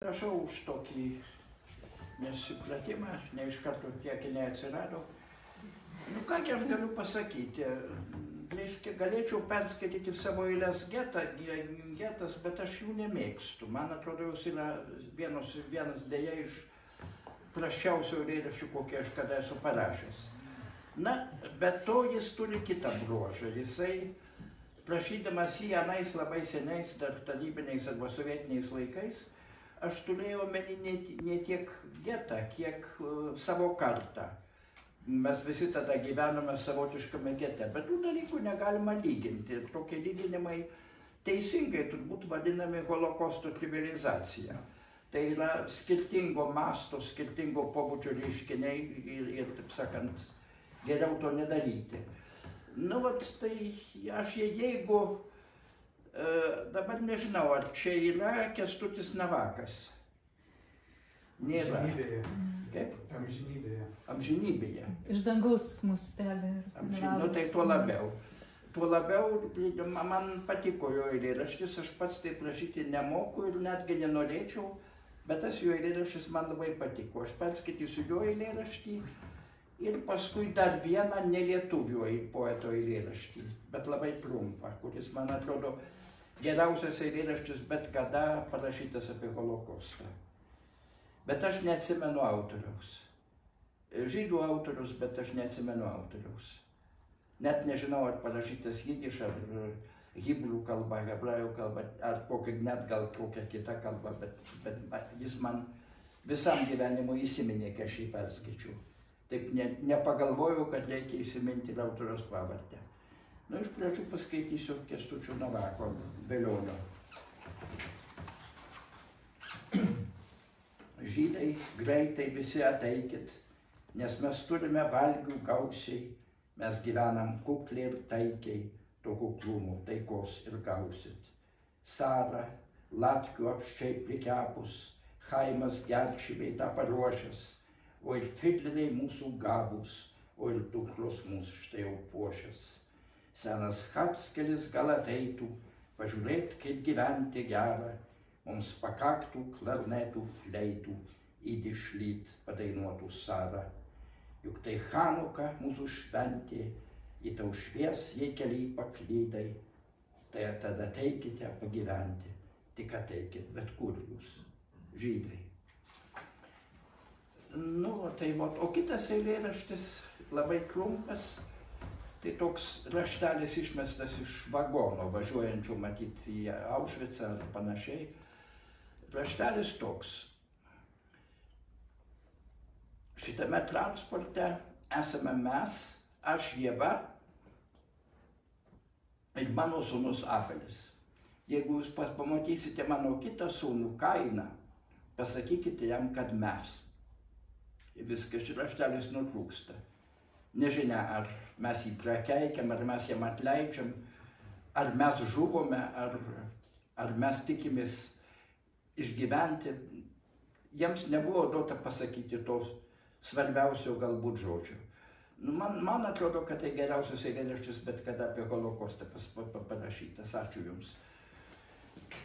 Prašau už tokį nesupratimą, ne iš karto tiek neatsirado. Nu kągi aš galiu pasakyti, reiškia, galėčiau perskaityti savo eiles getas, bet aš jų nemėgstu. Man atrodo, jos yra vienas dėja iš prasčiausių eilėraščių, kokį aš kada esu parašęs. Na, bet to jis turi kitą bruožą. Jisai, prašydamas jį anais labai seniais, dar tarybiniais arba sovietiniais laikais, aš turėjau omeny ne tiek getą, kiek savo kartą. Mes visi tada gyvenome savotiškame gete, bet tų dalykų negalima lyginti. Tokie lyginimai teisingai turbūt vadinami holokausto trivializacija. Tai yra skirtingo masto, skirtingo pobūdžio reiškiniai ir taip sakant, geriau to nedaryti. Nu, vat, tai aš jeigu dabar nežinau, ar čia yra Kęstutis Navakas. Nėra. Amžinybėje. Kaip? Amžinybėje. Amžinybėje. Iš dangaus mus stebi. Nu tai tuo labiau. Tuo labiau man patiko jo eilėraštis, aš pats taip rašyti nemoku ir netgi nenorėčiau, bet tas jo eilėraštis man labai patiko. Aš perskaitysiu jo eilėraštį ir paskui dar vieną nelietuvių poeto eilėraštį, bet labai trumpą, kuris man atrodo geriausias eilėraštis bet kada parašytas apie holokaustą. Bet aš neatsimenu autoriaus. Žydų autorius, bet aš neatsimenu autoriaus. Net nežinau, ar parašytas jidiš, ar hibrų kalba, hebrajų kalba, ar net gal kokia kita kalba, bet jis man visam gyvenimu įsiminė, kai aš jį perskaičiau. Taip nepagalvojau, kad reikia įsiminti ir autoriaus pavardę. Nu, iš pradžių paskaitysiu Kęstučio Navako, Velionio. Žydai, greitai visi ateikit, nes mes turime valgių gausiai, mes gyvenam kukliai ir taikiai, to kuklumo, taikos ir gausit. Sara, latkių apščiai prikepus, Chaimas gerčiviai tą paruošęs, o ir fidleriai mūsų gabus, o ir dukros mūsų štai jau puošęs. Senas Hatskelis gal ateitų, pažiūrėt, kaip gyventi gerą, mums pakaktų klarnetų, fleitų, įdišlyt padainuotų Sara. Juk tai Chanuka mūsų šventė, į tau švies, jei keliai paklydai, tai tada ateikite pagyventi, tik ateikit, bet kur jūs, žydai. Nu, tai vat, o kitas eilėraštis labai trumpas, tai toks raštelis išmestas iš vagono, važiuojančių matyti į Aušvicą ar panašiai. Raštelis toks. Šitame transporte esame mes, aš Ieva ir mano sūnus Abelis. Jeigu jūs pamatysite mano kitą sūnų Kainą, pasakykite jam, kad mes. Viskas raštelis nutrūksta. Nežinia, ar mes jį prakeikiam, ar mes jam atleidžiam, ar mes žuvome, ar mes tikimės išgyventi. Jiems nebuvo duota pasakyti to svarbiausio galbūt žodžio. Nu, man atrodo, kad tai geriausias eilėraštis bet kada apie holokaustą parašytas. Ačiū Jums.